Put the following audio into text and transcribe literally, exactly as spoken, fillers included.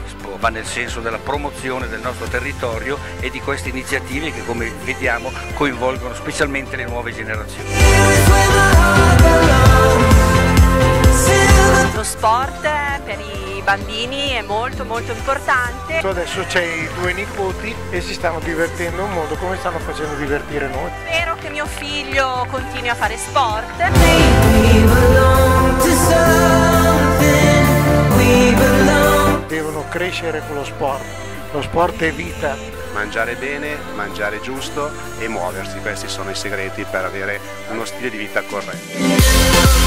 Expo va nel senso della promozione del nostro territorio e di queste iniziative che, come vediamo, coinvolgono specialmente le nuove generazioni. Lo sport per i bambini è molto molto importante. Adesso c'è i due nipoti e si stanno divertendo un modo come stanno facendo divertire noi. Spero che mio figlio continui a fare sport. Devono crescere con lo sport. Lo sport è vita. Mangiare bene, mangiare giusto e muoversi, questi sono i segreti per avere uno stile di vita corretto.